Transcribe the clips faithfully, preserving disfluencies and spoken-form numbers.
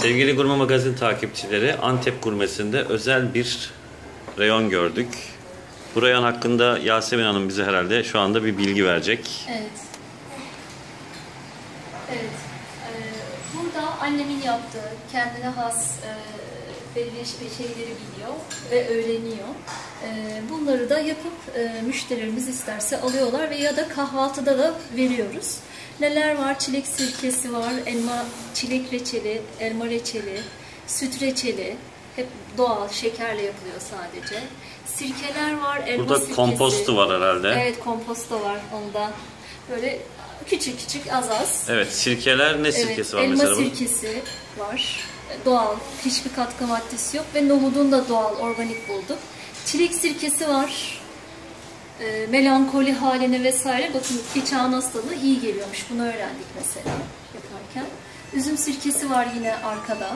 Sevgili Gurme Magazin takipçileri, Antep gurmesinde özel bir reyon gördük. Bu reyon hakkında Yasemin Hanım bize herhalde şu anda bir bilgi verecek. Evet. Evet. Ee, burada annemin yaptığı, kendine has e, belirli şeyleri biliyor ve öğreniyor. E, bunları da yapıp e, müşterilerimiz isterse alıyorlar ve ya da kahvaltıda da veriyoruz. Neler var? Çilek sirkesi var, elma, çilek reçeli, elma reçeli, süt reçeli. Hep doğal, şekerle yapılıyor sadece. Sirkeler var, elma Burada sirkesi. kompostu var herhalde. Evet, komposto var onda. Böyle küçük küçük az az. Evet, sirkeler ne sirkesi evet, var elma mesela? Elma sirkesi var. Doğal, hiçbir katkı maddesi yok ve nohudun da doğal, organik bulduk. Çilek sirkesi var. E, melankoli haline vesaire. Bakın bıçağın hastalığı iyi geliyormuş. Bunu öğrendik mesela yaparken. Üzüm sirkesi var yine arkada.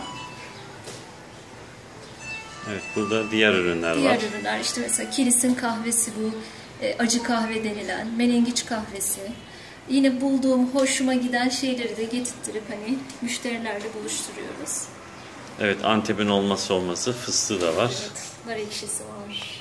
Evet, burada diğer ürünler diğer var. Diğer ürünler işte mesela Kilis'in kahvesi bu. E, acı kahve denilen, menengiç kahvesi. Yine bulduğum, hoşuma giden şeyleri de getirttirip hani müşterilerle buluşturuyoruz. Evet, Antep'in olmazsa olması fıstığı da var. Evet, nar ekşisi var.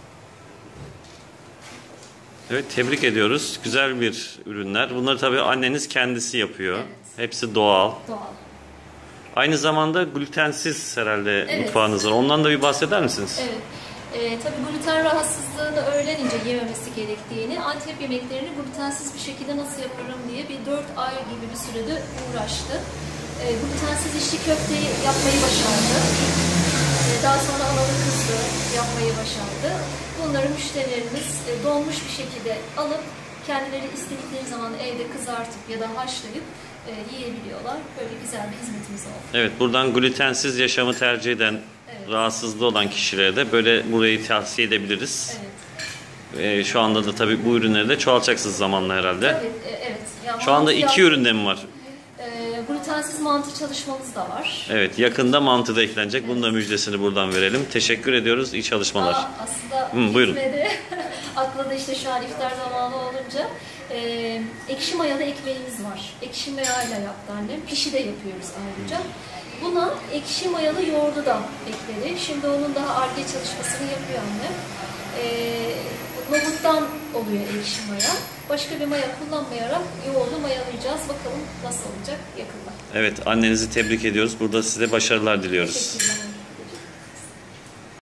Evet, tebrik ediyoruz. Güzel bir ürünler. Bunları tabii anneniz kendisi yapıyor. Evet. Hepsi doğal. Doğal. Aynı zamanda glutensiz herhalde evet. mutfağınız var. Ondan da bir bahseder misiniz? Evet. Ee, tabii gluten rahatsızlığını öğrenince yememesi gerektiğini, Antep yemeklerini glutensiz bir şekilde nasıl yaparım diye bir dört ay gibi bir sürede uğraştı. Ee, glutensiz içli köfteyi yapmayı başardı. Ee, daha sonra analı kızlı yapmayı başardı. Bunları müşterilerimiz e, donmuş bir şekilde alıp kendileri istedikleri zaman evde kızartıp ya da haşlayıp e, yiyebiliyorlar. Böyle güzel bir hizmetimiz oldu. Evet, buradan glutensiz yaşamı tercih eden, evet. rahatsızlığı olan kişilere de böyle burayı tavsiye edebiliriz. Evet. Ee, şu anda da tabii bu ürünleri de çoğaltacaksınız zamanla herhalde. Tabii, e, evet. Yani şu anda iki üründe mi var? E, glutensiz mantı çalışmamız da var. Evet, yakında mantı da eklenecek. Evet. Bunun da müjdesini buradan verelim. Teşekkür ediyoruz. İyi çalışmalar. Aa, aslında Hı, buyurun. Akla da işte şu an iftar zamanı olunca e, ekşi mayalı ekmeğimiz var. Ekşi mayayla yaptı annem. Pişi de yapıyoruz ayrıca. Buna ekşi mayalı yoğurdu da ekledi. Şimdi onun daha Ar-Ge çalışmasını yapıyor annem. E, nohuttan oluyor ekşi maya. Başka bir maya kullanmayarak yoğurdu mayalayacağız. Bakalım nasıl olacak yakında. Evet, annenizi tebrik ediyoruz. Burada size başarılar diliyoruz. Teşekkürler.